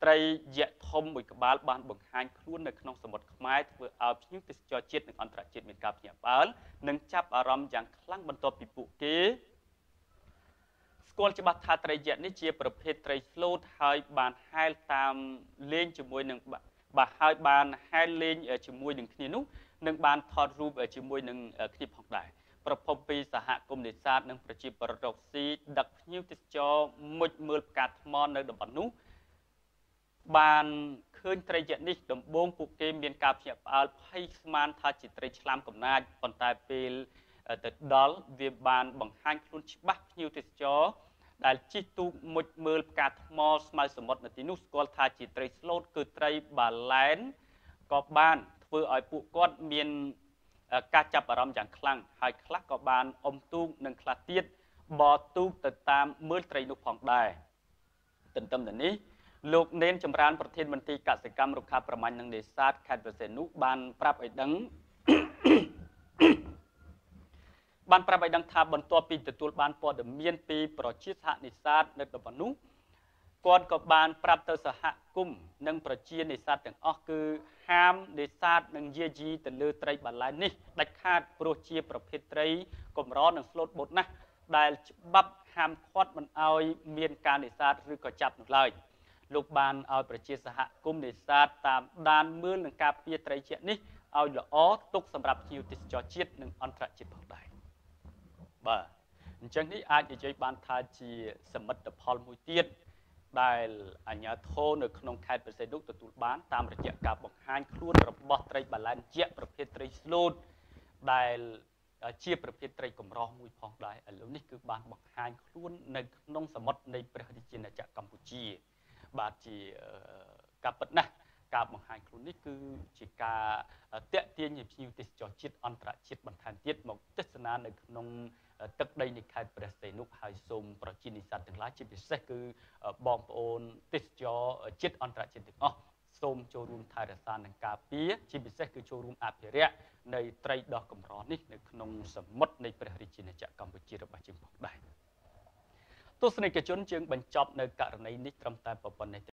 ត្រីយក្សធំមួយក្បាលបានបង្ហាញខ្លួននៅក្នុងសមុទ្រខ្មែរធ្វើឲ្យភ្ញៀវទេសចរជាតិនិងអន្តរជាតិមានការភ្ញាក់ផ្អើលនិងចាប់អារម្មណ៍យ៉ាងខ្លាំងបន្ទាប់ពីពួកគេស្គាល់ច្បាស់ថាត្រីយក្សនេះជាប្រភេទត្រីស្លូតហើយបានហែលតាមលេងជាមួយនឹងហើយបានហែលលេងជាមួយនឹងគ្នានោះនិងបានថតរូបជាមួយនឹងគ្នាផងដែរប្រពន្ធពីសហគមន៍នេសាទនិងប្រជាពលរដ្ឋរកស៊ីដឹកភ្ញៀវទេសចរមុជមើលផ្កាថ្មនៅតំបន់នោះបានឃើញត្រីយក្សនេះដំបូងពួកគេមានការភ្ញាក់ផ្អើលភ័យស្មានថាជាត្រីឆ្លាមកំណាចប៉ុន្តែពេលទៅដល់វាបានបង្ហាញខ្លួនច្បាស់ភ្ញៀវទេសចរដែលជិះទូកមុជមើលផ្កាថ្មស្មៅសមុទ្រនៅទីនោះស្គាល់ថាជាត្រីស្លូតគឺត្រីបាឡែនក៏បានធ្វើឲ្យពួកគាត់មានការចាប់អារម្មណ៍យ៉ាងខ្លាំងហើយខ្លះក៏បានអុំទូកនិងខ្លះទៀតបរទូកទៅតាមមើលត្រីនោះផងដែរទន្ទឹមទៅនេះលោកនេនចម្រើនប្រធានមន្ត្រីកសិកម្មរុក្ខាប្រមាញ់និងនេសាទខេត្តប្រសេនុបានប្រាប់ឲ្យដឹងថាបន្ទាប់ពីទទួលបានព័ត៌មានពីប្រជាសហនេសាទនៅតំបន់នោះគាត់ក៏បានប្រាប់ទៅសហគមន៍និងប្រជានេសាទទាំងអស់គឺហាមនេសាទនិងយាយីទៅលើត្រីបាឡែននេះដាច់ខាតព្រោះជាប្រភេទត្រីកម្រនិងស្លូតបូតណាស់ដែលច្បាប់ហាមឃាត់មិនឲ្យមានការនេសាទឬក៏ចាប់នោះឡើយលោកបានឲ្យប្រជាសហគមន៍នេសាទតាមដានមើលនឹងការពារត្រីយក្សនេះឲ្យល្អទុកសម្រាប់ភ្ញៀវទេសចរជាតិនិងអន្តរជាតិផងដែរបាទអញ្ចឹងនេះអាចនិយាយបានថាជាសមិទ្ធផលមួយទៀតដែលអាជ្ញាធរនៅក្នុងខេត្តប្រសេនុទទួលបានតាមរយៈការបង្ហាញខ្លួនរបស់ត្រីបាឡែនយក្សប្រភេទត្រីស្លូតដែលជាប្រភេទត្រីកម្រមួយផងដែរឥឡូវនេះគឺបានបង្ហាញខ្លួននៅក្នុងសមុទ្រនៃព្រះរាជាណាចក្រកម្ពុជាបាទជាការពិតណាស់ការបង្ហាញខ្លួននេះគឺជាការតាក់ទាញភ្ញៀវទេសចរជាតិអន្តរជាតិបន្ថែមទៀតមកទស្សនានៅក្នុងទឹកដីនៃខេត្តព្រះសីហនុហើយសូមប្រជានិស្សិតទាំងឡាយជាពិសេសគឺបងប្អូនទេសចរជាតិអន្តរជាតិទាំងអស់សូមចូលរួមថែរក្សានិងការពារជាពិសេសគឺចូលរួមអភិរក្សនៃត្រីដ៏កម្រនេះនៅក្នុងសមុទ្រនៃព្រះរាជាណាចក្រកម្ពុជារបស់យើងផងដែរទស្សនិកជនយើងបញ្ចប់នៅករណីនេះត្រឹមតែប៉ុណ្ណេះ